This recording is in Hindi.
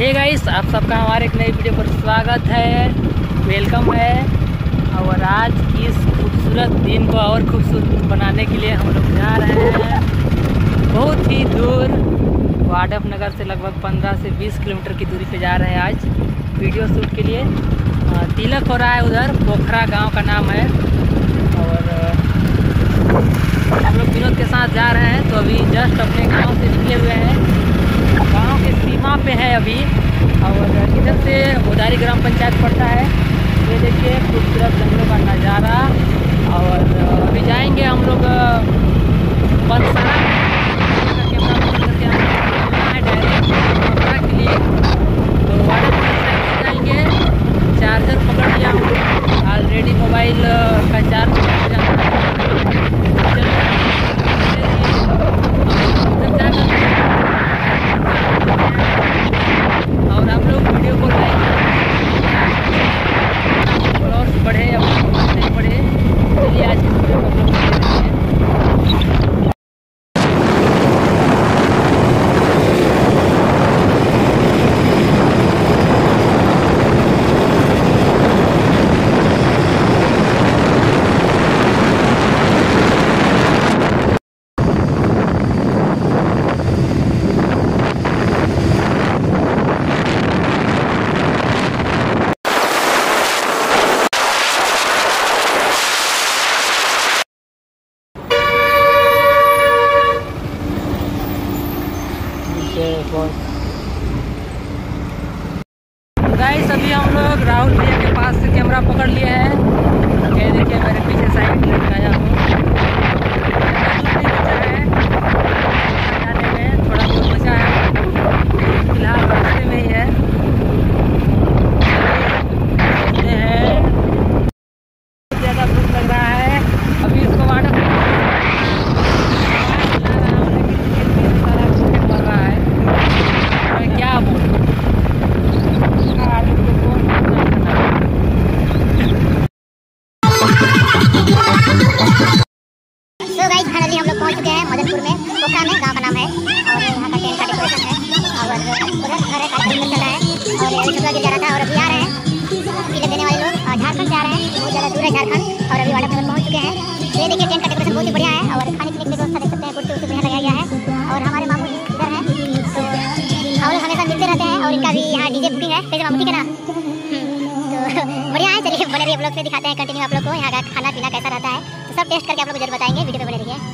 हे गाइस, आप सबका हमारे एक नई वीडियो पर स्वागत है, वेलकम है। और आज इस खूबसूरत दिन को और खूबसूरत बनाने के लिए हम लोग जा रहे हैं बहुत ही दूर, वाडफ नगर से लगभग 15 से 20 किलोमीटर की दूरी पे जा रहे हैं आज वीडियो शूट के लिए। तिलक हो रहा है उधर, पोखरा गांव का नाम है। और हम लोग विनोद के साथ जा रहे हैं। तो अभी जस्ट अपने गांव से निकले हुए हैं, गांव के सीमा पे है अभी। और इधर से उदारी ग्राम पंचायत पड़ता है। ये देखिए खूबसूरत जंगलों का नज़ारा। और अभी जाएंगे हम लोग बनसारा कैमरा करके है डायरेक्ट पोखरा के लिए। तो वाटर जाएंगे, चार्जर पकड़ लिया हूँ ऑलरेडी, मोबाइल का चार्ज और हम लोग वीडियो को लाइक फॉलोअर्स बढ़े या नहीं बढ़े, चलिए आज इस वीडियो को हम लोग देखते हैं। गाइस, अभी हम लोग राहुल भैया के पास से कैमरा पकड़ लिए हैं। ये देखिए मेरे पीछे साइड लगाया हूँ। जाने में थोड़ा बहुत बचा है, फिलहाल रास्ते में ही है। बहुत ज़्यादा भूख लग रहा है। अभी इसको वाटर पड़ रहा है, क्या फाइनली हम लोग पहुंच चुके हैं मदनपुर में, पोखरा में, गांव का नाम है। और यहाँ का टेंट का डेकोरेशन है और उधर घर है, कार्यक्रम चल रहा है। और ये छुट्टा गिर जा रहा था और अभी आ रहे हैं तिलक देने वाले लोग। झारखंड से आ रहे हैं, बहुत ज़्यादा दूर है झारखंड। और अभी वाडफ नगर पहुँच चुके हैं। ये देखिए टेंट का डेकोरेशन बहुत ही बढ़िया है और खाने पीने की व्यवस्था देख सकते हैं, कुर्सी उर्सी बढ़िया लगाया गया है। और हमारे मामू जी इधर हैं, तो हम लोग हमेशा मिलते रहते हैं। और इनका भी यहाँ डीजे बुकिंग है, कैसे मामू, ठीक है ना? तो बढ़िया है। चलिए बने रहिए, ब्लॉग से दिखाते हैं कंटिन्यू आप लोग को यहाँ का खाना पीना कैसा रहता है। तो सब टेस्ट करके आप लोग को जरूर बताएंगे, वीडियो पे बने रहिए।